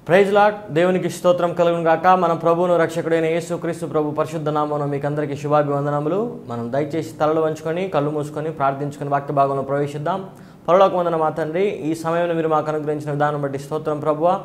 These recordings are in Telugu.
Praise lord. దేవునికి స్తోత్రం కలుగును గాక. మన ప్రభువును రక్షకుడైన యేసుక్రీస్తు ప్రభు పరిశుద్ధ నామమున మీకు అందరికీ శుభాభివందనములు. మనం దయచేసి తలలు వంచుకొని కళ్ళు మూసుకొని ప్రార్థించుకొని వాక్య భాగంలో ప్రవేశిద్దాం. పరలోకమందున మా తండ్రి, ఈ సమయంలో మీరు మాకు అనుగ్రహించిన విధానం బట్టి స్తోత్రం ప్రభువా.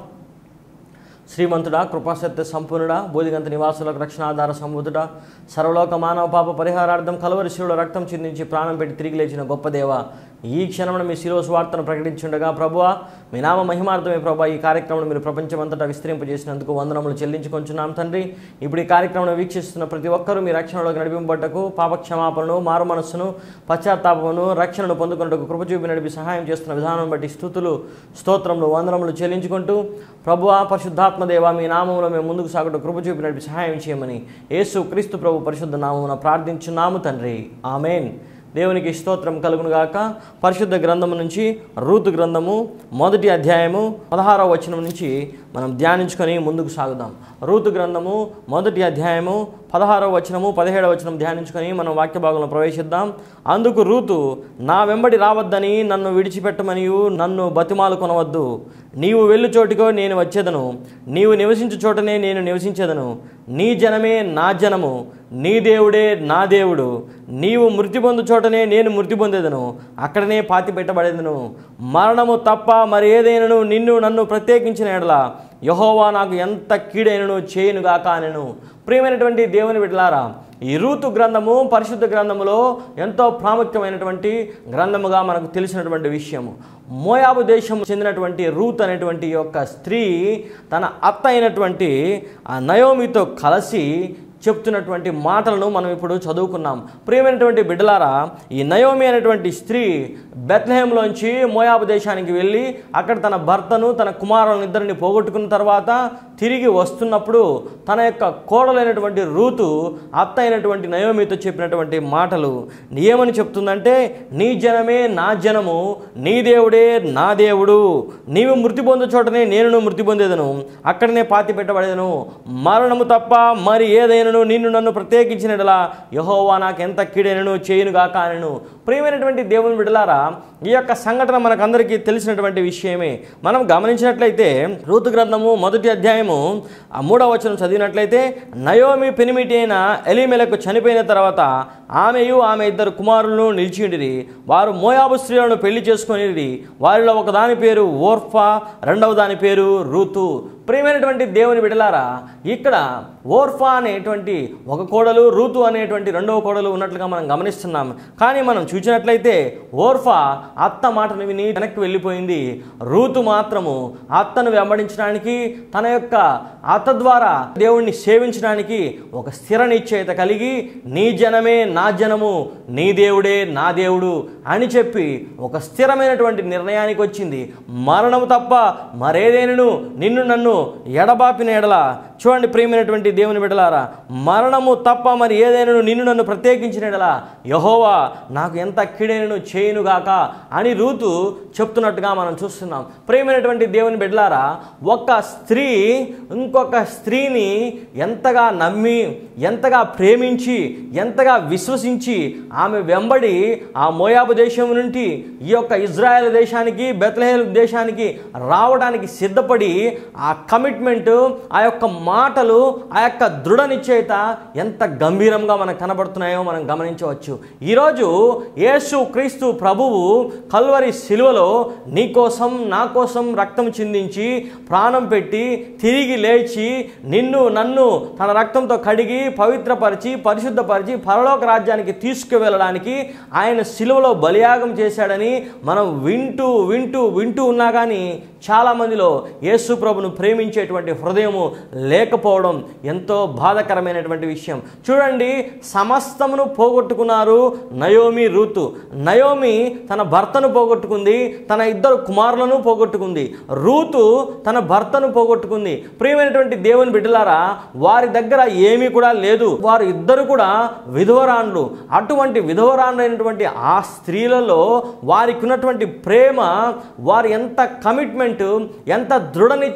శ్రీమంతుడా, కృపాసత్య సంపూర్ణుడా, బోధిగంత నివాసులకు రక్షణాధార సంబుధుడా, సర్వలోక మానవ పాప పరిహారార్థం కలువరి శిలువలో రక్తం చిందించి ప్రాణం పెట్టి తిరిగి లేచిన గొప్ప దేవ, ఈ క్షణమున మీ శిలువ సువార్తను ప్రకటించుండగా ప్రభువా, మీ నామ మహిమార్థమే ప్రభా ఈ కార్యక్రమం మీరు ప్రపంచమంతటా విస్తరింపజేసినందుకు వందనములు చెల్లించుకొంచున్నాం తండ్రి. ఇప్పుడు ఈ కార్యక్రమం వీక్షిస్తున్న ప్రతి ఒక్కరూ మీ రక్షణలోకి నడిపింపబట్టకు, పాపక్షమాపణను, మారు మనస్సును, పశ్చాత్తాపమును, రక్షణను పొందుకున్నట్టుకు కృప చూపి నడిపి సహాయం చేస్తున్న విధానం బట్టి స్తుతులు, స్తోత్రములు, వందనములు చెల్లించుకుంటూ ప్రభువా, పరిశుద్ధాత్మదేవ మీ నామములో మేము ముందుకు సాగుటకు కృప చూపి నడిపి సహాయం చేయమని యేసు క్రీస్తు ప్రభు పరిశుద్ధ నామమున ప్రార్థించున్నాము తండ్రి. ఆమేన్. దేవునికి స్తోత్రం కలుగును గాక. పరిశుద్ధ గ్రంథము నుంచి రూతు గ్రంథము 1వ అధ్యాయము 16వ వచనం నుంచి మనం ధ్యానించుకొని ముందుకు సాగుదాం. రూతు గ్రంథము 1వ అధ్యాయము 16వ వచనము 17వ వచనం ధ్యానించుకొని మనం వాక్య భాగంలో ప్రవేశిద్దాం. అందుకు రూతు, నా వెంబడి రావద్దని నన్ను విడిచిపెట్టమనియు నన్ను బతిమాలు కొనవద్దు. నీవు వెళ్ళు చోటికో నేను వచ్చేదను, నీవు నివసించు చోటనే నేను నివసించేదను. నీ జనమే నా జనము, నీ దేవుడే నా దేవుడు. నీవు మృతి పొందు చోటనే నేను మృతి పొందేదను, అక్కడనే పాతి పెట్టబడేదను. మరణము తప్ప మరి ఏదైనను నిన్ను నన్ను ప్రత్యేకించిన ఎడల యెహోవా నాకు ఎంత కీడైనను చేయునుగాక అనెను. ప్రియమైనటువంటి దేవుని బిడ్డలారా, ఈ రూతు గ్రంథము పరిశుద్ధ గ్రంథములో ఎంతో ప్రాముఖ్యమైనటువంటి గ్రంథముగా మనకు తెలిసినటువంటి విషయము. మోయాబు దేశం చెందినటువంటి రూత్ అనేటువంటి యొక్క స్త్రీ తన అత్త అయినటువంటి ఆ నయోమితో కలిసి చెప్తున్నటువంటి మాటలను మనం ఇప్పుడు చదువుకున్నాం. ప్రియమైనటువంటి బిడ్డలారా, ఈ నయోమి అనేటువంటి స్త్రీ బెత్లెహేంలోంచి మోయాబు దేశానికి వెళ్ళి అక్కడ తన భర్తను తన కుమారులను ఇద్దరిని పోగొట్టుకున్న తర్వాత తిరిగి వస్తున్నప్పుడు తన యొక్క కోడలైనటువంటి రూతు అత్త అయినటువంటి నయోమితో చెప్పినటువంటి మాటలు ఏమని చెప్తుందంటే, నీ జనమే నా జనము, నీ దేవుడే నా దేవుడు. నీవు మృతి పొందు చోటనే నేను మృతి పొందేదను, అక్కడనే పాతి పెట్టబడేదను. మరణము తప్ప మరి ఏదైనా నిన్ను నన్ను ప్రత్యేకించినట్లా యెహోవా నాకు ఎంత కీడైనను చేయునుగాక అనెను. ప్రియమైనటువంటి దేవుని బిడ్డలారా, ఈ యొక్క సంఘటన మనకందరికీ తెలిసినటువంటి విషయమే. మనం గమనించినట్లయితే రూతు గ్రంథము 1వ అధ్యాయము 3వ వచనం చదివినట్లయితే, నయోమి పెనిమిటి అయిన ఎలీమెలకు చనిపోయిన తర్వాత ఆమెయు ఆమె ఇద్దరు కుమారులను నిలిచిండిరి. వారు మోయాబు స్త్రీలను పెళ్లి చేసుకొనిరి. వారిలో ఒకదాని పేరు ఓర్ఫా, రెండవ దాని పేరు రూతు. ప్రియమైనటువంటి దేవుని బిడ్డలారా, ఇక్కడ ఓర్ఫా అనేటువంటి ఒక కోడలు, రూతు అనేటువంటి రెండవ కోడలు ఉన్నట్లుగా మనం గమనిస్తున్నాం. కానీ మనం చూసినట్లయితే ఓర్ఫా అత్త మాటను విని వెనక్కి వెళ్ళిపోయింది. రూతు మాత్రము అత్తను వెంబడించడానికి, తన యొక్క అత్త ద్వారా దేవుణ్ణి సేవించడానికి ఒక స్థిర నిశ్చయత కలిగి, నీ జనమే నా జనము, నీ దేవుడే నా దేవుడు అని చెప్పి ఒక స్థిరమైనటువంటి నిర్ణయానికి వచ్చింది. మరణము తప్ప మరేదైనను నిన్ను నన్ను ఎడబాపిన ఎడల, చూడండి ప్రియమైనటువంటి దేవుని బిడ్డలారా, మరణము తప్ప మరి ఏదైనా నిన్ను నన్ను ప్రత్యేకించిన ఎడల యెహోవా నాకు ఎంత కీడైనను చేయునుగాక అని రూతు చెప్తున్నట్టుగా మనం చూస్తున్నాం. ప్రియమైనటువంటి దేవుని బిడ్డలారా, ఒక స్త్రీ ఇంకొక స్త్రీని ఎంతగా నమ్మి, ఎంతగా ప్రేమించి, ఎంతగా విశ్వసించి ఆమె వెంబడి ఆ మోయాబు దేశం నుండి ఈ యొక్క ఇజ్రాయెల్ దేశానికి, బెత్లెహేం దేశానికి రావడానికి సిద్ధపడి ఆ కమిట్మెంట్, ఆ యొక్క మాటలు, ఆ యొక్క దృఢ నిశ్చయిత ఎంత గంభీరంగా మనకు కనబడుతున్నాయో మనం గమనించవచ్చు. ఈరోజు యేసు క్రీస్తు ప్రభువు కల్వరి శిలువలో నీ కోసం నా కోసం రక్తం చిందించి ప్రాణం పెట్టి తిరిగి లేచి నిన్ను నన్ను తన రక్తంతో కడిగి పవిత్రపరిచి పరిశుద్ధపరిచి పరలోక రాజ్యానికి తీసుకువెళ్ళడానికి ఆయన శిలువలో బలియాగం చేశాడని మనం వింటూ వింటూ వింటూ ఉన్నా కానీ చాలామందిలో యేసు ప్రభును ప్రేమించేటువంటి హృదయము లేకపోవడం ఎంతో బాధాకరమైనటువంటి విషయం. చూడండి, సమస్తమును పోగొట్టుకున్నారు నయోమి, రూతు. నయోమి తన భర్తను పోగొట్టుకుంది, తన ఇద్దరు కుమారులను పోగొట్టుకుంది. రూతు తన భర్తను పోగొట్టుకుంది. ప్రియమైనటువంటి దేవుని బిడ్డలారా, వారి దగ్గర ఏమీ కూడా లేదు. వారు ఇద్దరు కూడా విధవరాండ్లు. అటువంటి విధవరాండ్లైనటువంటి ఆ స్త్రీలలో వారికి ఉన్నటువంటి ప్రేమ, వారు ఎంత కమిట్మెంట్, ఎంత దృఢ నిశ్చయత కలిగి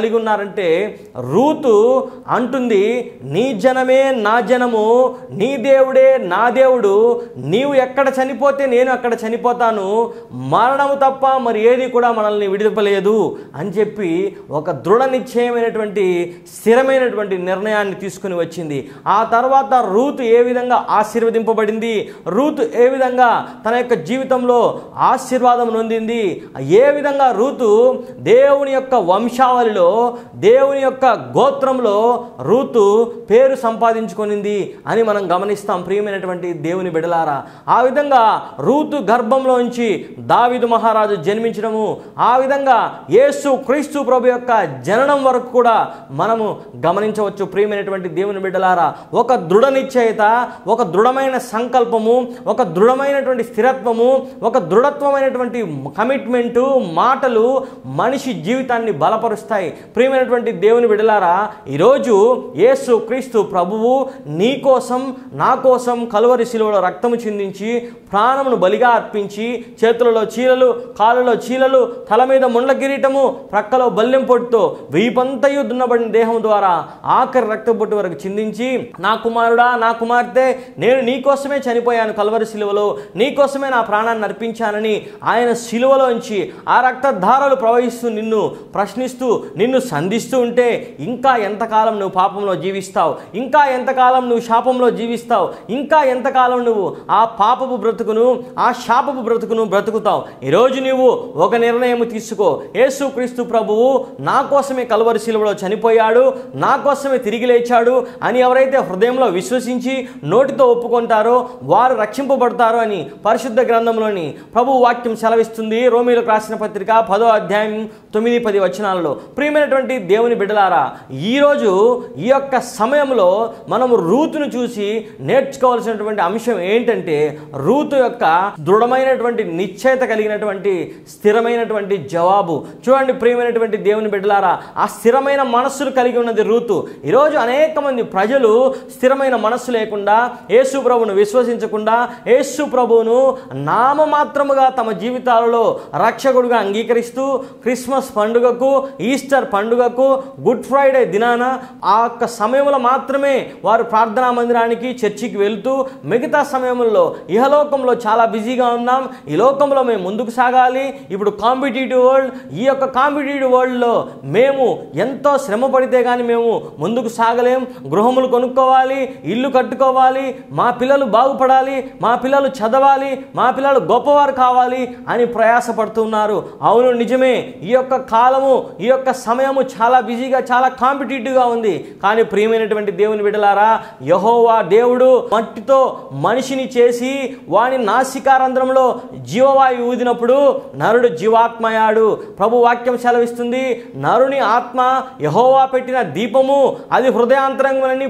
కలిగి ఉన్నారంటే రూతు అంటుంది, నీ జనమే నా జనము, నీ దేవుడే నా దేవుడు, నీవు ఎక్కడ చనిపోతే నేను అక్కడ చనిపోతాను, మరణము తప్ప మరి ఏది కూడా మనల్ని విడిపలేదు అని చెప్పి ఒక దృఢ నిశ్చయమైనటువంటి స్థిరమైనటువంటి నిర్ణయాన్ని తీసుకుని వచ్చింది. ఆ తర్వాత రూతు ఏ విధంగా ఆశీర్వదింపబడింది, రూతు ఏ విధంగా తన యొక్క జీవితంలో ఆశీర్వాదం నొందింది, ఏ విధంగా రూతు దేవుని యొక్క వంశావళిలో దేవుని యొక్క గోత్రంలో రూతు పేరు సంపాదించుకొనింది అని మనం గమనిస్తాం. ప్రియమైనటువంటి దేవుని బిడ్డలారా, ఆ విధంగా రూతు గర్భంలోంచి దావీదు మహారాజు జన్మించడము, ఆ విధంగా యేసు క్రీస్తు ప్రభు యొక్క జననం వరకు కూడా మనము గమనించవచ్చు. ప్రియమైనటువంటి దేవుని బిడ్డలారా, ఒక దృఢ నిశ్చయత, ఒక దృఢమైన సంకల్పము, ఒక దృఢమైనటువంటి స్థిరత్వము, ఒక దృఢత్వమైనటువంటి కమిట్మెంటు, మాటలు మనిషి జీవితాన్ని బలపరుస్తాయి. ప్రియమైనటువంటి దేవుని బిడ్డలారా, ఈరోజు యేసు క్రీస్తు ప్రభువు నీ కోసం నా కోసం కలువరి శిలువలో రక్తము చిందించి ప్రాణమును బలిగా అర్పించి, చేతులలో చీలలు, కాళ్ళలో చీలలు, తల మీద ముండ్ల కిరీటము, ప్రక్కలో బల్లెం పొట్టుతో వీపంతయు దున్నబడిన దేహం ద్వారా ఆఖరి రక్తబొట్టు వరకు చిందించి, నా కుమారుడా, నా కుమార్తె, నేను నీకోసమే చనిపోయాను కలువరి శిలువలో, నీకోసమే నా ప్రాణాన్ని అర్పించానని ఆయన శిలువలోంచి ఆ రక్తధారలు ప్రవహిస్తూ నిన్ను ప్రశ్నిస్తూ నిన్ను సంధిస్తూ ఉంటే, ఇంకా ఎంతకాలం నువ్వు పాపంలో జీవిస్తావు, ఇంకా ఎంతకాలం నువ్వు శాపంలో జీవిస్తావు, ఇంకా ఎంతకాలం నువ్వు ఆ పాపపు బ్రతుకును, ఆ శాపపు బ్రతుకును బ్రతుకుతావు. ఈరోజు నువ్వు ఒక నిర్ణయం తీసుకో. యేసు క్రీస్తు ప్రభువు నా కోసమే కలువరి శిలువలో చనిపోయాడు, నా కోసమే తిరిగి లేచాడు అని ఎవరైతే హృదయంలో విశ్వసించి నోటితో ఒప్పుకుంటారో వారు రక్షింపబడతారు అని పరిశుద్ధ గ్రంథంలోని ప్రభు వాక్యం సెలవిస్తుంది. రోమీయులకు రాసిన పత్రిక 10వ అధ్యాయం 9-10 వచనాలలో. ప్రియమైనటువంటి దేవుని బిడ్డలారా, ఈరోజు ఈ యొక్క సమయంలో మనము రూతును చూసి నేర్చుకోవాల్సినటువంటి అంశం ఏంటంటే, రూతు యొక్క దృఢమైనటువంటి నిశ్చయత కలిగినటువంటి స్థిరమైనటువంటి జవాబు. చూడండి ప్రియమైనటువంటి దేవుని బిడ్డలారా, ఆ స్థిరమైన మనస్సులు కలిగి ఉన్నది రూతు. ఈరోజు అనేక మంది ప్రజలు స్థిరమైన మనస్సు లేకుండా, యేసు ప్రభువును విశ్వసించకుండా, యేసు ప్రభువును నామమాత్రముగా తమ జీవితాలలో రక్షకుడుగా అంగీకరిస్తూ క్రిస్మస్ పండుగకు, ఈస్టర్ పండుగకు, గుడ్ ఫ్రైడే దినాన ఆ యొక్క సమయంలో మాత్రమే వారు ప్రార్థనా మందిరానికి, చర్చికి వెళ్తూ, మిగతా సమయంలో ఇహలోకంలో చాలా బిజీగా ఉన్నాం, ఈ లోకంలో మేము ముందుకు సాగాలి, ఇప్పుడు కాంపిటేటివ్ వరల్డ్, ఈ యొక్క కాంపిటేటివ్ వరల్డ్లో మేము ఎంతో శ్రమ పడితే కానీ మేము ముందుకు సాగలేం, గృహములు కొనుక్కోవాలి, ఇల్లు కట్టుకోవాలి, మా పిల్లలు బాగుపడాలి, మా పిల్లలు చదవాలి, మా పిల్లలు గొప్పవారు కావాలి అని ప్రయాసపడుతున్నారు. అవును, నిజమే, ఈ యొక్క కాలము, ఈ యొక్క సమయము చాలా బిజీగా, చాలా కాంపిటేటివ్గా ఉంది. కానీ ప్రియమైనటువంటి దేవుని బిడ్డలారా, యెహోవా దేవుడు మట్టితో మనిషిని చేసి వాని నాసికారంధ్రంలో జీవవాయు ఊదినప్పుడు నరుడు జీవాత్మయాడు. ప్రభు వాక్యం సెలవిస్తుంది, నరుని ఆత్మ యెహోవా పెట్టిన దీపము, అది హృదయాంతరంగులని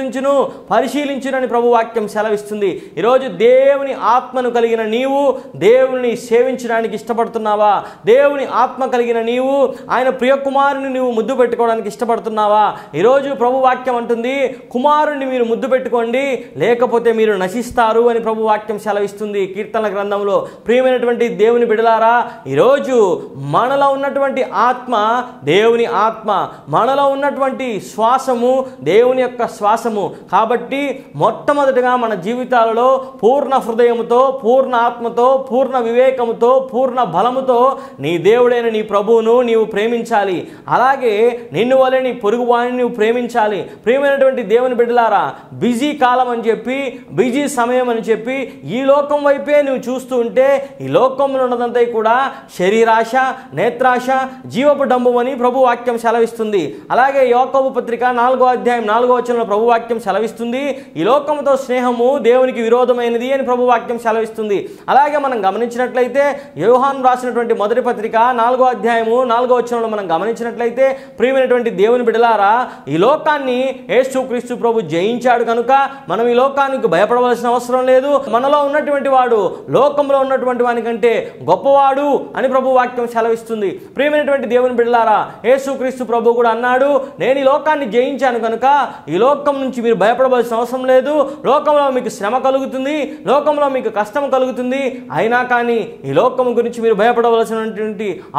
పరిశీలించునని ప్రభు వాక్యం సెలవిస్తుంది. ఈరోజు దేవుని ఆత్మను కలిగిన నీవు దేవుని సేవించడానికి ఇష్టపడుతున్నావా? దేవుని ఆత్మ కలిగిన నీవు ఆయన ప్రియ కుమారుని నీవు ముద్దు పెట్టుకోవడానికి ఇష్టపడుతున్నావా? ఈరోజు ప్రభు వాక్యం అంటుంది, కుమారుణ్ణి మీరు ముద్దు పెట్టుకోండి, లేకపోతే మీరు నశిస్తారు అని ప్రభు వాక్యం సెలవిస్తుంది కీర్తనల గ్రంథంలో. ప్రియమైనటువంటి దేవుని బిడ్డలారా, ఈరోజు మనలో ఉన్నటువంటి ఆత్మ దేవుని ఆత్మ, మనలో ఉన్నటువంటి శ్వాసము దేవుని యొక్క శ్వాసము. కాబట్టి మొట్టమొదటిగా మన జీవితాలలో పూర్ణ హృదయముతో, పూర్ణ ఆత్మతో, పూర్ణ వివేకముతో, పూర్ణ బలముతో నీ దేవుడైన నీ ప్రభువును నీవు ప్రేమించాలి. అలాగే నిన్ను వలె నీ పొరుగు వాడిని నువ్వు ప్రేమించాలి. ప్రియమైనటువంటి దేవుని బిడ్డలారా, బిజీ కాలం అని చెప్పి, బిజీ సమయం అని చెప్పి ఈ లోకం వైపే నువ్వు చూస్తూ ఉంటే ఈ లోకంలో ఉన్నదంతా కూడా శరీరాశ, నేత్రాశ, జీవపు డంబం అని ప్రభు వాక్యం సెలవిస్తుంది. అలాగే యాకోబు పత్రిక 4వ అధ్యాయం 4వ వచనంలో ప్రభు వాక్యం సెలవిస్తుంది, ఈ లోకంతో స్నేహము దేవునికి విరోధమైనది అని ప్రభు వాక్యం సెలవిస్తుంది. అలాగే మనం గమనించినట్లయితే యోహాను రాసినటువంటి మొదటి పత్రిక 4వ అధ్యాయము 4వ వచనంలో మనం గమనించినట్లయితే, ప్రియమైనటువంటి దేవుని బిడ్డలారా, ఈ లోకాన్ని యేసు క్రీస్తు ప్రభు జయించాడు కనుక మనం ఈ లోకానికి భయపడవలసిన అవసరం లేదు. మనలో ఉన్నటువంటి వాడు లోకంలో ఉన్నటువంటి వాని కంటే గొప్పవాడు అని ప్రభు వాక్యం సెలవిస్తుంది. ప్రియమైనటువంటి దేవుని బిడ్డలారా, యేసు క్రీస్తు ప్రభు కూడా అన్నాడు, నేను ఈ లోకాన్ని జయించాను కనుక ఈ లోకం నుంచి మీరు భయపడవలసిన అవసరం లేదు. లోకంలో మీకు శ్రమ కలుగుతుంది, లోకంలో మీకు కష్టం కలుగుతుంది, అయినా కానీ ఈ లోకం గురించి మీరు భయపడవలసినటువంటి అవసరము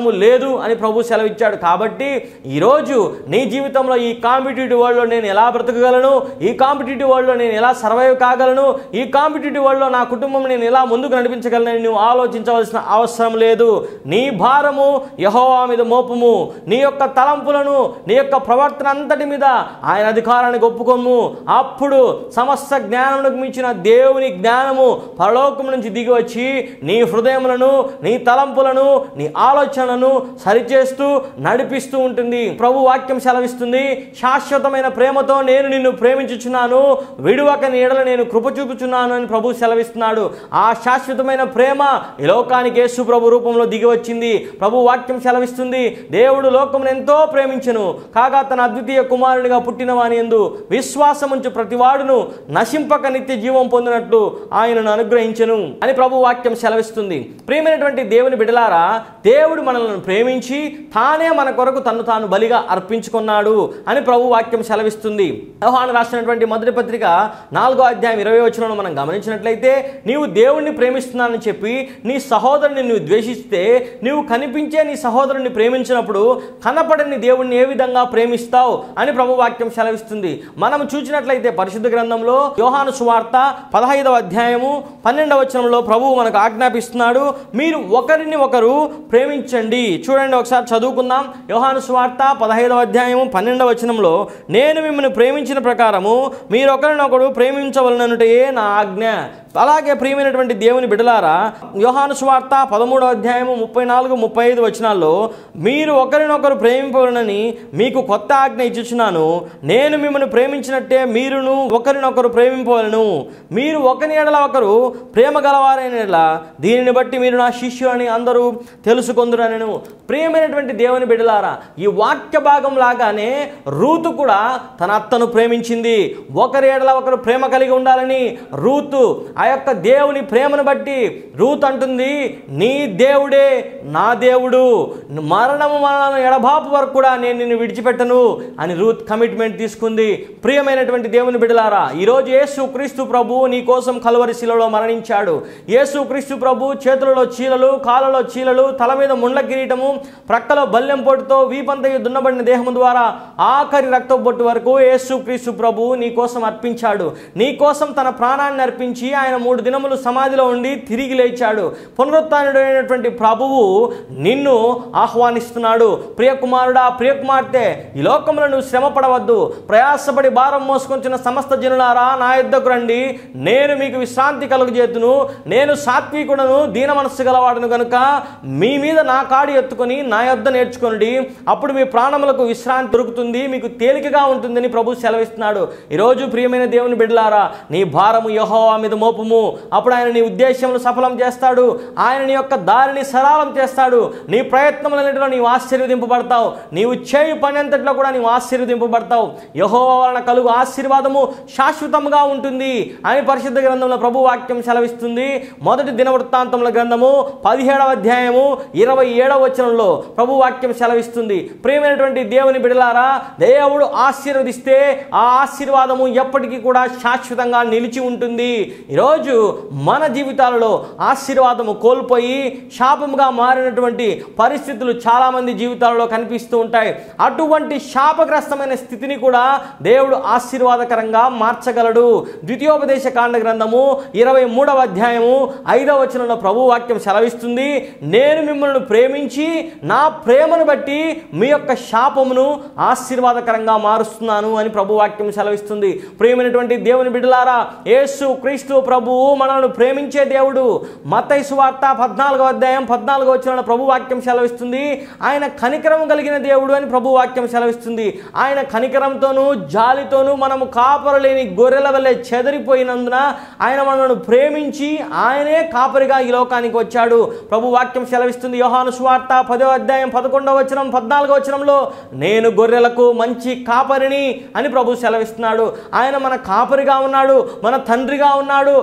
అవసరము లేదు అని ప్రభు సెలవిచ్చాడు. కాబట్టి ఈరోజు నీ జీవితంలో ఈ కాంపిటేటివ్ వరల్డ్లో నేను ఎలా బ్రతకగలను, ఈ కాంపిటేటివ్ వరల్డ్లో నేను ఎలా సర్వైవ్ కాగలను, ఈ కాంపిటేటివ్ వరల్డ్లో నా కుటుంబం నేను ఎలా ముందుకు నడిపించగలను నువ్వు ఆలోచించవలసిన అవసరం లేదు. నీ భారము యెహోవా మీద మోపుము, నీ యొక్క తలంపులను, నీ యొక్క ప్రవర్తన అంతటి మీద ఆయన అధికారాన్ని ఒప్పుకోము. అప్పుడు సమస్త జ్ఞానమునకు మించిన దేవుని జ్ఞానము పరలోకం నుంచి దిగి వచ్చి నీ హృదయములను, నీ తలంపులను, నీ ఆలోచనలను సరిచేస్తూ నడిపిస్తూ ఉంటుంది. ప్రభు వాక్యం సెలవిస్తుంది, శాశ్వతమైన ప్రేమతో నేను నిన్ను ప్రేమించుచున్నాను, విడువక నీ ఎడల నేను కృప చూపుచున్నాను అని ప్రభు సెలవిస్తున్నాడు. ఆ శాశ్వతమైన ప్రేమ ఈ లోకానికి యేసు ప్రభు రూపంలో దిగి వచ్చింది. ప్రభు వాక్యం సెలవిస్తుంది, దేవుడు లోకమును ఎంతో ప్రేమించెను కాగా తన అద్వితీయ కుమారునిగా పుట్టిన వాని యందు విశ్వాసముంచు ప్రతివాడును నశింపక నిత్య జీవం పొందినట్లు ఆయనను అనుగ్రహించెను అని ప్రభు వాక్యం సెలవిస్తుంది. ప్రియమైనటువంటి దేవుని బిడ్డలారా, దేవుడు మనల్ని ప్రేమించి తానే మన కొరకు తను తాను బలిగా అర్పించుకున్నాడు అని ప్రభు వాక్యం సెలవిస్తుంది. యోహాను రాసినటువంటి మొదటి పత్రిక 4వ అధ్యాయం 20వ వచనంలో మనం గమనించినట్లయితే, నీవు దేవుణ్ణి ప్రేమిస్తున్నానని చెప్పి నీ సహోదరుని నువ్వు ద్వేషిస్తే, నీవు కనిపించే నీ సహోదరుని ప్రేమించినప్పుడు కనపడని దేవుణ్ణి ఏ విధంగా ప్రేమిస్తావు అని ప్రభు వాక్యం సెలవిస్తుంది. మనం చూసినట్లయితే పరిశుద్ధ గ్రంథంలో యోహాను సువార్త 15వ అధ్యాయము 12వ వచనంలో ప్రభువు మనకు ఆజ్ఞాపిస్తున్నాడు, మీరు ఒకరిని ఒకరు ప్రేమించండి. చూడండి, ఒకసారి చదువుకుందాం. యోహాను సువార్త 15వ అధ్యాయము 12వ వచనంలో, నేను మిమ్మల్ని ప్రేమించిన ప్రకారము మీరు ఒకరినొకరు ప్రేమించవలననుటే నా ఆజ్ఞ. అలాగే ప్రియమైనటువంటి దేవుని బిడ్డలారా, యోహాను సువార్త 13వ అధ్యాయము 34-35 వచనాల్లో, మీరు ఒకరినొకరు ప్రేమింపవలనని మీకు కొత్త ఆజ్ఞ ఇచ్చుచున్నాను, నేను మిమ్మల్ని ప్రేమించినట్టే మీరును ఒకరినొకరు ప్రేమింపవలను, మీరు ఒకరి ఎడల ఒకరు ప్రేమ గలవారైన ఎడల దీనిని బట్టి మీరు నా శిష్యులని అందరూ తెలుసుకొందురనెను. ప్రియమైనటువంటి దేవుని బిడ్డలారా, ఈ వాక్య భాగం లాగానే రూతు కూడా తన అత్తను ప్రేమించింది. ఒకరి ఎడల ఒకరు ప్రేమ కలిగి ఉండాలని రూతు ఆ యొక్క దేవుని ప్రేమను బట్టి రూత్ అంటుంది, నీ దేవుడే నా దేవుడు, మరణము ఎడబాపు వరకు కూడా నేను నిన్ను విడిచిపెట్టను అని రూత్ కమిట్మెంట్ తీసుకుంది. ప్రియమైనటువంటి దేవుని బిడ్డలారా, ఈరోజు యేసు క్రీస్తు ప్రభు నీ కోసం కల్వరి శిలలో మరణించాడు. యేసు క్రీస్తు ప్రభు చేతులలో చీలలు, కాళ్ళలో చీలలు, తల మీద ముండ్ల కిరీటము, ప్రక్కలో బల్లెం పొట్టుతో వీపంతయు దున్నబడిన దేహము ద్వారా ఆఖరి రక్తపు బొట్టు వరకు యేసు క్రీస్తు ప్రభు నీ కోసం అర్పించాడు. నీ కోసం తన ప్రాణాన్ని అర్పించి ఆయన 3 దినములు సమాధిలో ఉండి తిరిగి లేచాడు. పునరుత్థానుడైనటువంటి ప్రభువు నిన్ను ఆహ్వానిస్తున్నాడు. ప్రియకుమారుడా, ప్రియకుమార్తె, ఈ లోకంలో నువ్వు శ్రమ పడవద్దు, ప్రయాసపడి భారం మోసుకొంచిన సమస్త జనులారా నా యొద్దకు రండి, నేను మీకు విశ్రాంతి కలుగజేతును. నేను సాత్వికుడను, దీన మనస్సు గలవాడును గనుక మీ మీద నా కాడి ఎత్తుకొని నా యొద్ద నేర్చుకోండి, అప్పుడు మీ ప్రాణములకు విశ్రాంతి దొరుకుతుంది, మీకు తేలికగా ఉంటుందని ప్రభు సెలవిస్తున్నాడు. ఈరోజు ప్రియమైన దేవుని బిడ్డలారా, నీ భారము యెహోవా మీద మోపుము, అప్పుడు ఆయన నీ ఉద్దేశములు సఫలం చేస్తాడు, ఆయన నీ యొక్క దారిని సరళం చేస్తాడు. నీ ప్రయత్నములన్నిటిలో నీవు ఆశీర్వదింపబడతావు, నీవు చేయు పని అంతట్లో కూడా నీవు ఆశీర్వదింపబడతావు. యెహోవా వలన కలుగు ఆశీర్వాదము శాశ్వతంగా ఉంటుంది అని పరిశుద్ధ గ్రంథంలో ప్రభు వాక్యం సెలవిస్తుంది. మొదటి దినవృత్తాంతముల గ్రంథము 17వ అధ్యాయము 27వ వచనంలో ప్రభు వాక్యం సెలవిస్తుంది. ప్రియమైనటువంటి దేవుని బిడ్డలారా, దేవుడు ఆశీర్వదిస్తే ఆ ఆశీర్వాదము ఎప్పటికీ కూడా శాశ్వతంగా నిలిచి ఉంటుంది. ఈరోజు మన జీవితాలలో ఆశీర్వాదము కోల్పోయి శాపముగా మారినటువంటి పరిస్థితులు చాలామంది జీవితాలలో కనిపిస్తూ ఉంటాయి. అటువంటి శాపగ్రస్తమైన స్థితిని కూడా దేవుడు ఆశీర్వాదకరంగా మార్చగలడు. ద్వితీయోపదేశ కాండ గ్రంథము 23వ అధ్యాయము 5వ వచనంలో ప్రభు వాక్యం సెలవిస్తుంది, నేను మిమ్మల్ని ప్రేమించి నా ప్రేమను బట్టి మీ యొక్క శాపమును ఆశీర్వాదకరంగా మారుస్తున్నాను అని ప్రభు వాక్యం సెలవిస్తుంది. ప్రియమైనటువంటి దేవుని బిడ్డలారా, యేసు క్రీస్తు ప్రభువు మనల్ని ప్రేమించే దేవుడు. మత్తయి సువార్త 14వ అధ్యాయం 14వ వచనంలో ప్రభు వాక్యం సెలవిస్తుంది, ఆయన కనికరం కలిగిన దేవుడు అని ప్రభు వాక్యం సెలవిస్తుంది. ఆయన కనికరంతోనూ జాలితోనూ మనము కాపరలేని గొర్రెల వలె చెదరిపోయినందున ఆయన మనల్ని ప్రేమించి ఆయనే కాపరిగా ఈ లోకానికి వచ్చాడు. ప్రభు వాక్యం సెలవిస్తుంది. యోహాను సువార్త 10వ అధ్యాయం 11వ వచనం 14వ వచనంలో, నేను గొర్రెలకు మంచి కాపరిని అని ప్రభు సెలవిస్తున్నాడు. ఆయన మన కాపరిగా ఉన్నాడు, మన తండ్రిగా ఉన్నాడు,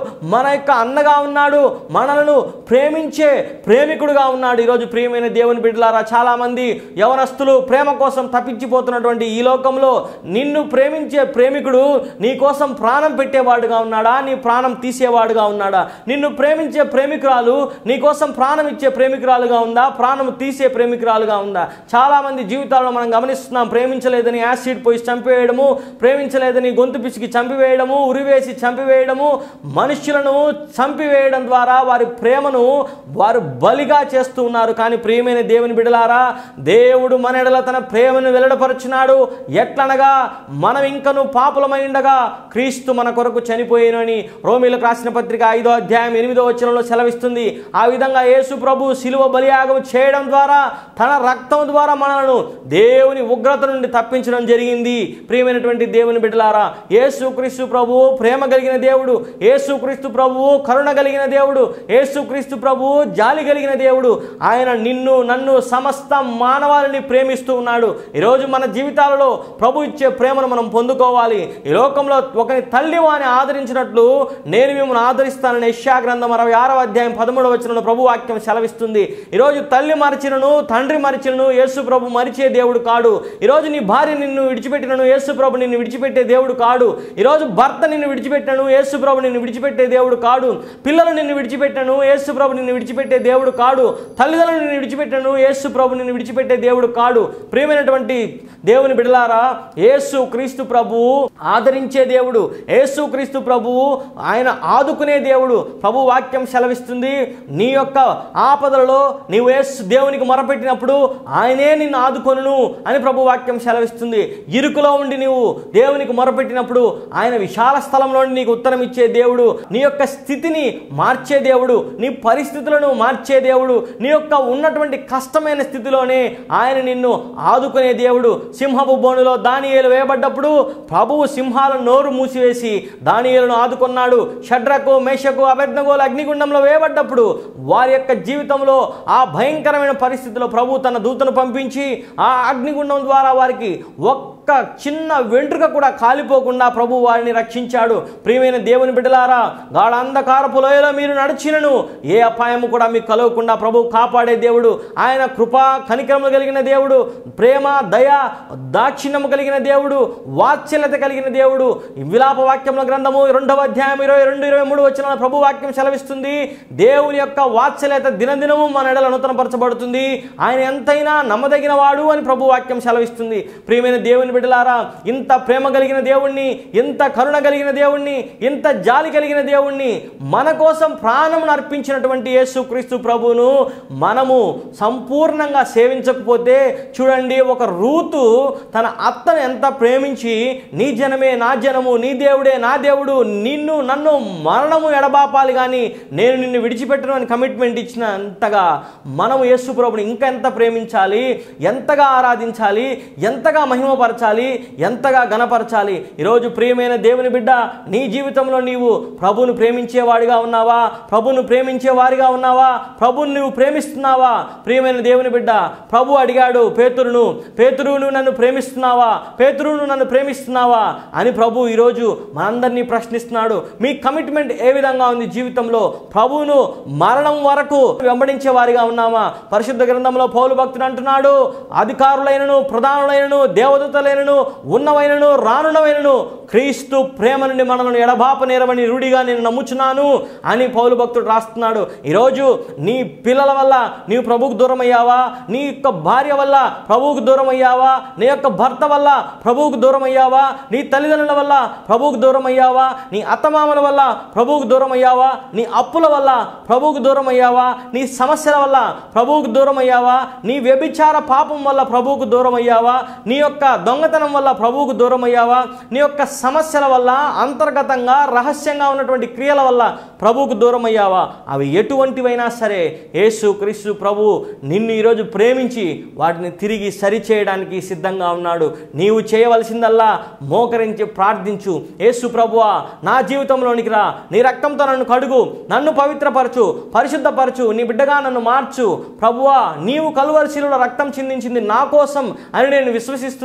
మన యొక్క అన్నగా ఉన్నాడు, మనలను ప్రేమించే ప్రేమికుడుగా ఉన్నాడు. ఈరోజు ప్రియమైన దేవుని బిడ్డలారా, చాలామంది యవనస్తులు ప్రేమ కోసం తప్పించిపోతున్నటువంటి ఈ లోకంలో నిన్ను ప్రేమించే ప్రేమికుడు నీ కోసం ప్రాణం పెట్టేవాడుగా ఉన్నాడా, నీ ప్రాణం తీసేవాడుగా ఉన్నాడా? నిన్ను ప్రేమించే ప్రేమికురాలు నీ కోసం ప్రాణం ఇచ్చే ప్రేమికురాలుగా ఉందా, ప్రాణం తీసే ప్రేమికురాలుగా ఉందా? చాలామంది జీవితాల్లో మనం గమనిస్తున్నాం. ప్రేమించలేదని యాసిడ్ పోయి చంపివేయడము, ప్రేమించలేదని గొంతు పిసికి చంపివేయడము, ఉరివేసి చంపివేయడము, మనుషులను చంపివేయడం ద్వారా వారి ప్రేమను వారు బలిగా చేస్తూ ఉన్నారు. కానీ ప్రియమైన దేవుని బిడ్డలారా, దేవుడు మన ఎడల తన ప్రేమను వెల్లడపరుచున్నాడు. ఎట్లనగా మనం ఇంకను పాపులమై ఉండగా క్రీస్తు మన కొరకు చనిపోయేనని రోమీయులకు రాసిన పత్రిక 5వ అధ్యాయం 8వ వచనంలో సెలవిస్తుంది. ఆ విధంగా యేసు ప్రభు శిలువ బలియాగం చేయడం ద్వారా తన రక్తం ద్వారా మనలను దేవుని ఉగ్రత నుండి తప్పించడం జరిగింది. ప్రియమైనటువంటి దేవుని బిడ్డలారా, యేసుక్రీస్తు ప్రభువు ప్రేమ కలిగిన దేవుడు, యేసుక్రీస్తు ప్రభువు కరుణ కలిగిన దేవుడు, యేసుక్రీస్తు ప్రభువు జాలి కలిగిన దేవుడు. ఆయన నిన్ను నన్ను సమస్త మానవాళిని ప్రేమిస్తూ ఉన్నాడు. ఈరోజు మన జీవితాలలో ప్రభు ఇచ్చే ప్రేమను మనం పొందుకోవాలి. ఈ లోకంలో ఒకరి తల్లి వాని ఆదరించినట్లు నేను మిమ్మల్ని ఆదరిస్తానని యెషయా గ్రంథం 66వ అధ్యాయం 13వ వచనంలో ప్రభు వాక్యం సెలవిస్తుంది. ఈరోజు తల్లి మరిచినను తండ్రి మరిచినను యేసు ప్రభు మరిచే దేవుడు కాడు. ఈరోజు నీ భార్య నిన్ను విడిచిపెట్టినను యేసు ప్రభు నిన్ను విడిచిపెట్టే దేవుడు కాడు. ఈరోజు భర్త నిన్ను విడిచిపెట్టినను యేసు ప్రభు నిన్ను విడిచిపెట్టే దేవుడు కాడు. పిల్లలు నిన్ను విడిచిపెట్టను యేసు ప్రభు నిన్ను విడిచిపెట్టే దేవుడు కాడు. తల్లిదండ్రులు నిన్ను విడిచిపెట్టను యేసు ప్రభు నిన్ను విడిచిపెట్టే దేవుడు కాడు. ప్రియమైనటువంటి దేవుని బిడ్డలారా, యేసు క్రీస్తు ప్రభువు ఆదరించే దేవుడు, యేసు క్రీస్తు ప్రభువు ఆయన ఆదుకునే దేవుడు. ప్రభు వాక్యం సెలవిస్తుంది, నీ యొక్క ఆపదలలో నీవు యేసు దేవునికి మొరపెట్టినప్పుడు ఆయనే నిన్ను ఆదుకొనును అని ప్రభు వాక్యం సెలవిస్తుంది. ఇరుకులో ఉండి నీవు దేవునికి మొరపెట్టినప్పుడు ఆయన విశాల స్థలంలో నీకు ఉత్తరం ఇచ్చే దేవుడు, నీ యొక్క స్థితిని మార్చే దేవుడు, నీ పరిస్థితులను మార్చే దేవుడు, నీ యొక్క ఉన్నటువంటి కష్టమైన స్థితిలోనే ఆయన నిన్ను ఆదుకునే దేవుడు. సింహపు బోనులో దానియేలు వేయబడ్డప్పుడు ప్రభువు సింహాల నోరు మూసివేసి దానియేలును ఆదుకున్నాడు. షడ్రకు మేషకు అబేద్నెగోలు అగ్నిగుండంలో వేయబడ్డప్పుడు వారి యొక్క జీవితంలో ఆ భయంకరమైన పరిస్థితిలో ప్రభు తన దూతను పంపించి ఆ అగ్నిగుండం ద్వారా వారికి ఒక్క చిన్న వెంట్రుక కూడా కాలిపోకుండా ప్రభు వారిని రక్షించాడు. ప్రియమైన దేవుని బిడ్డలారా, గాఢ అంధకారపు లోయలో మీరు నడిచినను ఏ అపాయము కూడా మీకు కలగకుండా ప్రభు కాపాడే దేవుడు. ఆయన కృపా కనికరము కలిగిన దేవుడు, ప్రేమ దయ దాక్షిణ్యము కలిగిన దేవుడు, వాత్సల్యత కలిగిన దేవుడు. విలాప వాక్యముల గ్రంథము 2వ అధ్యాయం 22-23 వచనాల ప్రభు వాక్యం సెలవిస్తుంది, దేవుని యొక్క వాత్సల్యత దినదినము మన ఎడల నూతనపరచబడుతుంది, ఆయన ఎంతైనా నమ్మదగిన వాడు అని ప్రభు వాక్యం సెలవిస్తుంది. ప్రియమైన దేవుని బిడ్డలారా, ఇంత ప్రేమ కలిగిన దేవుణ్ణి, ఇంత కరుణ కలిగిన దేవుణ్ణి, ఇంత జాలి కలిగిన దేవుణ్ణి, మన కోసం ప్రాణమును అర్పించినటువంటి యేసుక్రీస్తు ప్రభువును మనము సంపూర్ణంగా సేవించకపోతే చూడండి, ఒక రూతు తన అత్తను ఎంత ప్రేమించి నీ జనమే నా జనము, నీ దేవుడే నా దేవుడు, నిన్ను నన్ను మరణము ఎడబాపాలి కానీ నేను నిన్ను విడిచిపెట్టను అని కమిట్మెంట్ ఇచ్చిన అంతగా మనము యేసు ప్రభుని ఇంకా ఎంత ప్రేమించాలి, ఎంతగా ఆరాధించాలి, ఎంతగా మహిమపరచాలి, ఎంతగా గణపరచాలి. ఈరోజు ప్రియమైన దేవుని బిడ్డ, నీ జీవితంలో నీవు ప్రభువును ప్రేమించేవాడిగా ఉన్నావా? ప్రభువును ప్రేమించే వారిగా ఉన్నావా? ప్రభువును నువ్వు ప్రేమిస్తున్నావా? ప్రియమైన దేవుని బిడ్డ, ప్రభు అడిగాడు పేతురును, పేతురును నన్ను ప్రేమిస్తున్నావా? పేతురును నన్ను ప్రేమిస్తున్నావా అని ప్రభు ఈరోజు మనందరినీ ప్రశ్నిస్తున్నాడు. మీ కమిట్మెంట్ ఏ విధంగా ఉంది జీవితంలో? ప్రభువును మరణం వరకు వెంబడించే వారిగా ఉన్నామా? పరిశుద్ధ గ్రంథంలో పౌలు భక్తుడు అంటున్నాడు, అధికారులైనను ప్రధానులైనను దేవదూతలైనను ఉన్నవైనను రానున్నవైనను క్రీస్తు ప్రేమ నుండి మనల్ని ఎడబాపనేరవని రూఢిగా నేను నమ్ముచున్నాను అని పౌలు భక్తుడు రాస్తున్నాడు. ఈరోజు నీ పిల్లల వల్ల నీవు ప్రభువుకు దూరం అయ్యావా? నీ యొక్క భార్య వల్ల ప్రభువుకు దూరం అయ్యావా? నీ యొక్క భర్త వల్ల ప్రభువుకు దూరం అయ్యావా? నీ తల్లిదండ్రుల వల్ల ప్రభువుకు దూరం అయ్యావా? నీ అత్తమామల వల్ల ప్రభువుకు దూరం అయ్యావా? నీ అప్పుల వల్ల ప్రభువుకు దూరం అయ్యావా? నీ సమస్యల వల్ల ప్రభువుకు దూరం అయ్యావా? నీ వ్యభిచార పాపం వల్ల ప్రభువుకు దూరం అయ్యావా? నీ యొక్క దొంగతనం వల్ల ప్రభువుకు దూరం అయ్యావా? నీ యొక్క సమస్యల వల్ల అంతర్గతంగా రహస్యంగా ఉన్నటువంటి క్రియల వల్ల ప్రభువుకు దూరం అయ్యావా? అవి ఎటువంటివైనా సరే యేసు క్రీస్తు ప్రభువు నిన్ను ఈరోజు ప్రేమించి వాటిని తిరిగి సరిచేయడానికి సిద్ధంగా ఉన్నాడు. నీవు చేయవలసిందల్లా మోకరించి ప్రార్థించు, యేసు ప్రభువా నా జీవితంలోనికి రా, నీ రక్తంతో నన్ను కడుగు, నన్ను పవిత్రపరచు, పరిశుద్ధపరచు, నీ బిడ్డగా నన్ను మార్చు. ప్రభువా నీవు కలువరి శిలువలో రక్తం చిందించింది నా కోసం అని నేను విశ్వసిస్తున్నాను.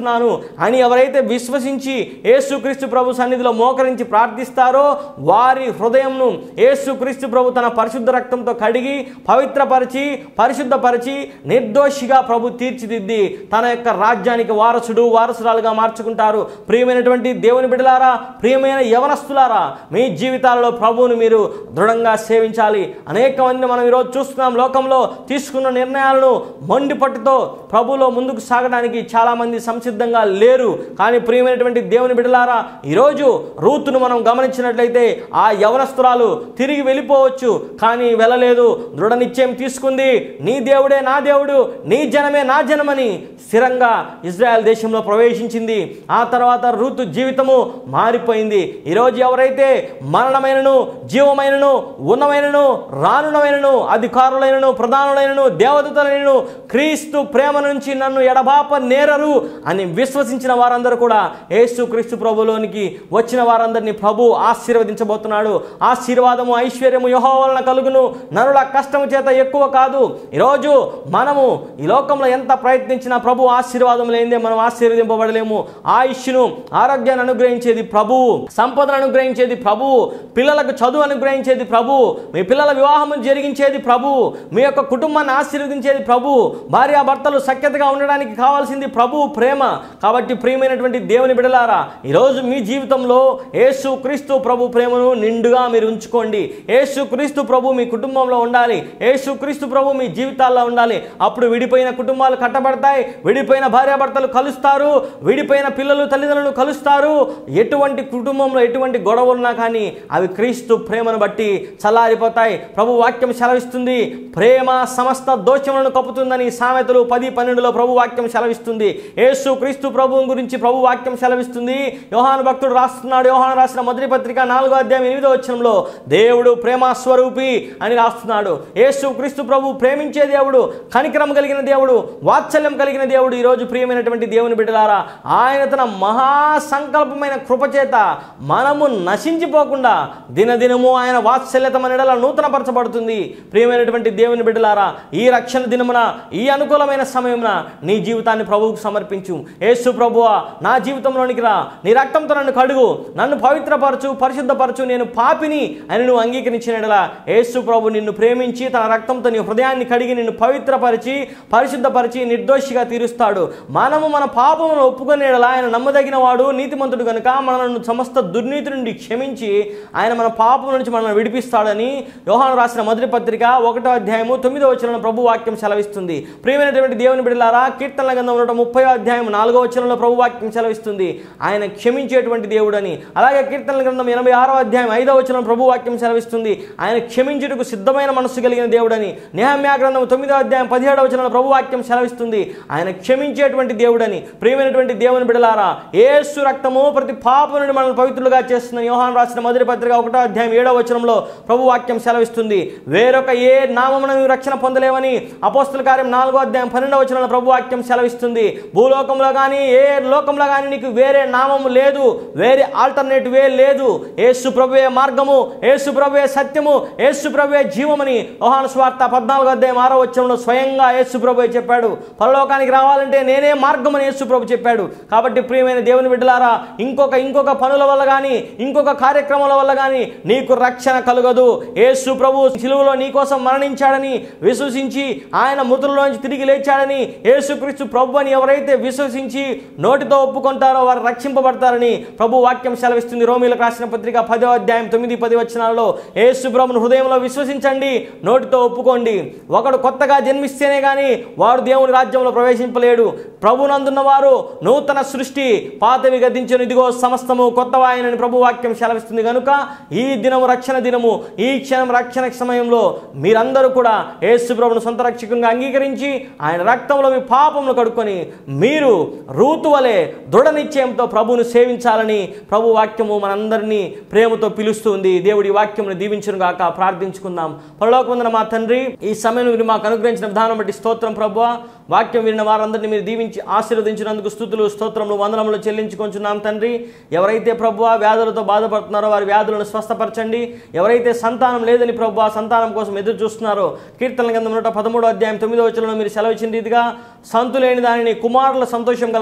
అని ఎవరైతే విశ్వసించి యేసుక్రీస్తు ప్రభు సన్నిధిలో మోకరించి ప్రార్థిస్తారో వారి హృదయంను యేసుక్రీస్తు ప్రభు తన పరిశుద్ధ రక్తంతో కడిగి పవిత్రపరిచి పరిశుద్ధపరిచి నిర్దోషిగా ప్రభు తీర్చిదిద్ది తన యొక్క రాజ్యానికి వారసురాలుగా మార్చుకుంటారు. ప్రియమైనటువంటి దేవుని బిడ్డలారా, ప్రియమైన యవనస్తులారా, మీ జీవితాలలో ప్రభువును మీరు దృఢంగా సేవించాలి. అనేక మందిని మనం ఈరోజు చూస్తున్నాం. లోకంలో తీసుకున్న నిర్ణయాలను మొండి పట్టుతో ప్రభువులో ముందుకు సాగడానికి చాలామంది సంసిద్ధంగా లేరు. కానీ ప్రియమైనటువంటి దేవుని బిడ్డలారా, ఈరోజు రూతును మనం గమనించినట్లయితే ఆ యవనస్తురాలు తిరిగి వెళ్ళిపోవచ్చు, కానీ వెళ్ళలేదు. దృఢ నిశ్చయం తీసుకుంది. నీ దేవుడే నా దేవుడు, నీ జనమే నా జనమని స్థిరంగా ఇజ్రాయెల్ దేశంలో ప్రవేశించింది. ఆ తర్వాత రూతు జీవితము మారిపోయింది. ఈరోజు ఎవరైతే మరణమైనను జీవమైనను ఉన్నమైనను రానునమైనను అధికారులైనను ప్రధానులైనను దేవదూతలైనను క్రీస్తు ప్రేమ నుంచి నన్ను ఎడబాప నేరరు అని విశ్వసించిన వారందరూ కూడా యేసుక్రీస్తు ప్రభులోనికి వచ్చిన వారందరినీ ప్రభు ఆశీర్వదించబోతున్నాడు. ఆశీర్వాదము ఐశ్వర్యము యెహోవా వలన కలుగును, నరుల కష్టము చేత ఎక్కువ కాదు. ఈరోజు మనము ఈ లోకంలో ఎంత ప్రయత్నించినా ప్రభు ఆశీర్వాదం లేనిదే మనం ఆశీర్వదింపబడలేము. ఆయుష్ను ఆరోగ్యాన్ని అనుగ్రహించేది ప్రభువు, సంపదను అనుగ్రహించేది ప్రభువు, పిల్లలకు చదువు అనుగ్రహించేది ప్రభువు, మీ పిల్లల వివాహము జరిగించేది ప్రభువు, మీ యొక్క కుటుంబాన్ని ఆశీర్వదించేది ప్రభువు, భార్యాభర్తలు సఖ్యతగా ఉండడానికి కావాల్సింది ప్రభువు ప్రేమ. కాబట్టి ప్రియమైనటువంటి దేవుని బిడ్డలారా, ఈరోజు మీ జీవితంలో యేసుక్రీస్తు ప్రభు ప్రేమను నిండుగా మీరు ఉంచుకోండి. యేసుక్రీస్తు ప్రభు మీ కుటుంబంలో ఉండాలి. యేసుక్రీస్తు ప్రభు మీ జీవితాల్లో ఉండాలి. అప్పుడు విడిపోయిన కుటుంబాలు కట్టబడతాయి, విడిపోయిన భార్యాభర్తలు కలుస్తారు, విడిపోయిన పిల్లలు తల్లిదండ్రులు కలుస్తారు. ఎటువంటి కుటుంబంలో ఎటువంటి గొడవలు ఉన్నా కానీ అవి క్రీస్తు ప్రేమను బట్టి చల్లారిపోతాయి. ప్రభు వాక్యం సెలవిస్తుంది, ప్రేమ సమస్త దోషములను కప్పుతుందని సామెతలు 10:12లో ప్రభు వాక్యం సెలవిస్తుంది. యేసు క్రీస్తు ప్రభువు గురించి ప్రభు వాక్యం సెలవిస్తుంది. యోహాను భక్తుడు రాస్తున్నాడు. యోహాను రాసిన మొదటి పత్రిక 4వ అధ్యాయం 8వ వచనంలో దేవుడు ప్రేమ స్వరూపి అని రాస్తున్నాడు. యేసు క్రీస్తు ప్రభు ప్రేమించే దేవుడు, కనికరం కలిగిన దేవుడు, వాత్సల్యం కలిగిన దేవుడు. ఈరోజు ప్రియమైనటువంటి దేవుని బిడ్డలారా, ఆయన తన మహాసంకల్పమైన కృపచేత మనము నశించిపోకుండా దినదినము ఆయన వాత్సల్యత మన ఎడల నూతనపరచబడుతుంది. ప్రియమైనటువంటి దేవుని బిడ్డలారా, ఈ రక్షణ దినమున, ఈ అనుకూలమైన సమయమున నీ జీవితాన్ని ప్రభువుకు సమర్పించు. యేసు ప్రభువా, నా జీవితంలోనికి రా, నీ రక్తంతో నన్ను కడుగు, నన్ను పవిత్రపరచు, పరిశుద్ధపరచు, నేను పాపిని అని నువ్వు అంగీకరించిన ఎడల యేసు ప్రభు నిన్ను ప్రేమించి తన రక్తంతో నీ హృదయాన్ని కడిగి నిన్ను పవిత్రపరిచి పరిశుద్ధపరిచి నిర్దోషిగా తీరుస్తాడు. మనము మన పాపమును ఒప్పుకునే ఎడల ఆయన నమ్మదగిన వాడు, నీతిమంతుడు కనుక మనల్ని సమస్త దుర్నీతి నుండి క్షమించి ఆయన మన పాపం నుంచి మనల్ని విడిపిస్తాడని యోహాను రాసిన మొదటి పత్రిక 1వ అధ్యాయము 9వ వచనంలో ప్రభు వాక్యం సెలవిస్తుంది. ప్రియమైనటువంటి దేవుని బిడ్డలారా, కీర్తనల గ్రంథం 130వ అధ్యాయం 4వ వచనంలో ప్రభు వాక్యం సెలవిస్తుంది ఆయన క్షమించేటువంటి దేవుడని. అలాగే కీర్తనల గ్రంథం 86వ అధ్యాయం 5వ వచనంలో ప్రభు వాక్యం సెలవిస్తుంది ఆయన క్షమించుటకు సిద్ధమైన మనస్సు కలిగిన దేవుడని. నెహెమ్యా గ్రంథం 9వ అధ్యాయం 17వ వచనంలో ప్రభు వాక్యం సెలవిస్తుంది ఆయన క్షమించేటువంటి దేవుడని. ప్రియమైనటువంటి దేవుని బిడ్డలారా, యేసు రక్తము ప్రతి పాపం నుండి మనల్ని పవిత్రులుగా చేస్తుందని యోహాను రాసిన మొదటి పత్రిక 1వ అధ్యాయం 7వ వచనంలో ప్రభు వాక్యం సెలవిస్తుంది. వేరొక ఏ నామమున నీవు రక్షణ పొందలేవని అపోస్తల కార్యం 4వ అధ్యాయం 12వ వచనంలో ప్రభు వాక్యం సెలవిస్తుంది. భూలోకంలో కానీ ఏ లోకంలో కానీ నీకు వేరే నామము లేదు, వేరే ఆల్టర్నేటివ్ లేదు. యేసు ప్రభువే మార్గము, యేసు ప్రభువే సత్యము, యేసు ప్రభువే జీవమని యోహాను సువార్త 14వ అధ్యాయం 6వ వచనంలో స్వయంగా యేసు ప్రభువే చెప్పాడు. పరలోకానికి రావాలంటే నేనే మార్గం అని యేసు ప్రభు చెప్పాడు. కాబట్టి ప్రియమైన దేవుని బిడ్డలారా, ఇంకొక పనుల వల్ల కానీ ఇంకొక కార్యక్రమాల వల్ల కానీ నీకు రక్షణ కలుగదు. యేసు ప్రభు శిలువలో నీ కోసం మరణించాడని విశ్వసించి ఆయన మృతుల్లోంచి తిరిగి లేచాడని యేసుక్రీస్తు ప్రభు అని ఎవరైతే విశ్వసించి నోటితో ఒప్పుకుంటారో వారు రక్షింపబడతారని ప్రభు వాక్యం సెలవిస్తుంది. రోమీయులకు రాసిన పత్రిక 10వ అధ్యాయం 9-10 వచనాలలో యేసు ప్రభువును హృదయంలో విశ్వసించండి, నోటితో ఒప్పుకోండి. ఒకడు కొత్తగా జన్మిస్తేనే కానీ వాడు దేవుని రాజ్యంలో ప్రవేశింపలేడు. ప్రభునందున్న వారు నూతన సృష్టి, పాతవి గతించెను, ఇదిగో సమస్తము కొత్తవాయనని ప్రభు వాక్యం సెలవిస్తుంది. కనుక ఈ దినము రక్షణ దినము, ఈ క్షణం రక్షణ సమయంలో మీరందరూ కూడా యేసు ప్రభువును సొంత రక్షకునిగా అంగీకరించి ఆయన రక్తంలో మీ పాపమును కడుక్కొని మీరు రూతు వలె దృఢ నిశ్చయంతో ప్రభువును సేవించాలని ప్రభు వాక్యము మనందరినీ ప్రేమతో పిలుస్తుంది. దేవుడి వాక్యమును దీవించును గాక. ప్రార్థించుకుందాం. పరలోకమందున మా తండ్రి, ఈ సమయం మీరు మాకు అనుగ్రహించిన విధానం బట్టి స్తోత్రం ప్రభువా. వాక్యం విన్న వారందరినీ మీరు దీవించి ఆశీర్వదించినందుకు స్తుతులు, స్తోత్రములు, వందనములు చెల్లించుకొంచున్నాం తండ్రి. ఎవరైతే ప్రభువా వ్యాధులతో బాధపడుతున్నారో వారి వ్యాధులను స్వస్థపరచండి. ఎవరైతే సంతానం లేదని ప్రభువా సంతానం కోసం ఎదురు చూస్తున్నారో కీర్తనల గ్రంథం 113వ అధ్యాయం 9వ వచనంలో మీరు సెలవిచ్చిన రీతిగా సంతులేని దానిని కుమారుల సంతోషం గల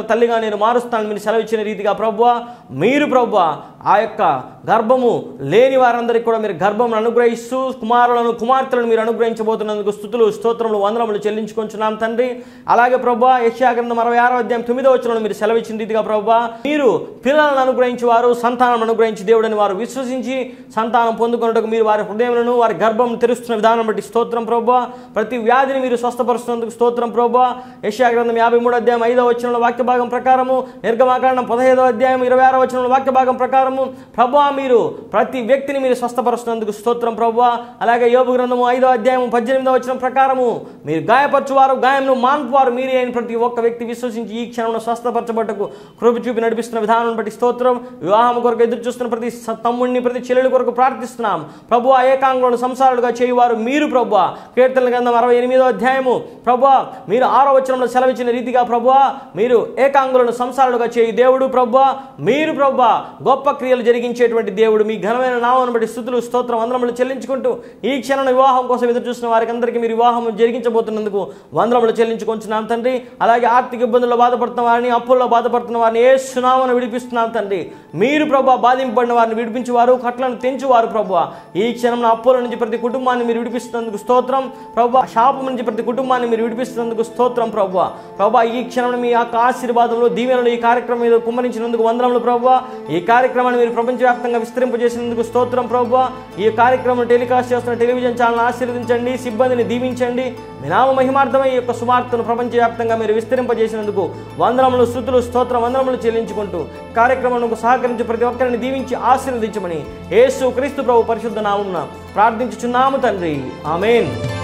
తల్లిగా నేను మారుస్తానని మీరు సెలవిచ్చిన రీతిగా ప్రభువా, మీరు ప్రభువా ఆ యొక్క గర్భము లేని వారందరికీ కూడా మీరు గర్భమును అనుగ్రహిస్తూ కుమారులను కుమార్తెలను మీరు అనుగ్రహించబోతున్నందుకు స్తుతులు స్తోత్రములు వందనములు చెల్లించుకుంటున్నాం తండ్రి. అలాగే ప్రభువా, యెషయా గ్రంథం 66వ అధ్యాయం 9వ వచనంలో మీరు సెలవిచ్చిన రీతిగా ప్రభువా, మీరు పిల్లలను అనుగ్రహించి వారు సంతానం అనుగ్రహించి దేవుడని వారు విశ్వసించి సంతానం పొందుకున్నట్టుకు మీరు వారి హృదయములను వారి గర్భం తెరుస్తున్న విధానం బట్టి స్తోత్రం ప్రభువా. ప్రతి వ్యాధిని మీరు స్వస్థపరుస్తున్నందుకు స్తోత్రం ప్రభువా. యెషయా గ్రంథం 53వ అధ్యాయం 5వ వచనంలో వాక్య భాగం ప్రకారము, నిర్గమాకాండం 15వ అధ్యాయం 26వ వచనంలో వాక్య భాగం ప్రకారము ప్రభువా మీరు ప్రతి వ్యక్తిని మీరు స్వస్థపరుస్తున్నందుకు స్తోత్రం ప్రభువా. అలాగే యోబు గ్రంథము 5వ అధ్యాయం 18వ వచనం ప్రకారము మీరు గాయపరచువారు గాయమును మాన్పువారు మీరే అయిన ప్రతి ఒక్క వ్యక్తి విశ్వసించి ఈ క్షణంలో స్వస్థపరచబట్టకు కృప చూపి నడిపిస్తున్న విధానం బట్టి స్తోత్రం. వివాహం కొరకు ఎదురు చూస్తున్న ప్రతి తమ్ముడిని ప్రతి చెల్లెల కొరకు ప్రార్థిస్తున్నాం ప్రభువా. ఏకాంగులను సంసారులుగా చేయువారు మీరు ప్రభువా. కీర్తనల గ్రంథం 68వ అధ్యాయము ప్రభువా మీరు 6వ వచనంలో సెలవిచ్చిన రీతిగా ప్రభువా మీరు ఏకాంగులను సంసారులుగా చేయు దేవుడు ప్రభువా. మీరు ప్రభువా గొప్ప క్రియలు జరిగించేటువంటి దేవుడు. మీ ఘనమైన నామమును బట్టి స్తుతులు స్తోత్రం వందనములు చెల్లించుకుంటూ ఈ క్షణం వివాహం కోసం ఎదురు చూస్తున్న వారికి అందరికీ మీరు వివాహం జరిగించబోతున్నందుకు వందనములు చెల్లించుకుంటున్నాం తండ్రి. అలాగే ఆర్థిక ఇబ్బందుల్లో బాధపడుతున్న వారిని అప్పుల్లో బాధపడుతున్న వారిని యేసు నామమున విడిపిస్తున్నాం తండ్రి. మీరు ప్రభువా బాధింపబడిన వారిని విడిపించువారు కట్లను తెంచువారు ప్రభువా. ఈ క్షణం అప్పుల నుంచి ప్రతి కుటుంబాన్ని మీరు విడిపిస్తున్నందుకు స్తోత్రం ప్రభువా. శాపం నుంచి ప్రతి కుటుంబాన్ని మీరు విడిపిస్తున్నందుకు స్తోత్రం ప్రభువా. ప్రభువా ఈ క్షణం మీ యొక్క ఆశీర్వాదంలో దీవెనలు ఈ కార్యక్రమం మీద కుమ్మరించినందుకు వందనములు ప్రభువా. ఈ కార్యక్రమాన్ని మీరు ప్రపంచవ్యాప్తంగా విస్తరింపజేసినందుకు స్తోత్రం ప్రభువా. ఈ కార్యక్రమం టెలికాస్ట్ చేస్తున్న టెలివిజన్ ఛానల్ ఆశీర్వదించండి, సిబ్బందిని దీవించండి. మీ నామ మహిమార్థమై ఈ యొక్క సువార్తను ప్రపంచవ్యాప్తంగా మీరు విస్తరింపజేసినందుకు వందనములు స్తుతులు స్తోత్రం వందనములు చెల్లించుకుంటూ కార్యక్రమానికి సహకరించి ప్రతి ఒక్కరిని దీవించి ఆశీర్వదించమని యేసు క్రీస్తు ప్రభు పరిశుద్ధ నామమున ప్రార్థించుచున్నాము తండ్రి. ఆమేన్.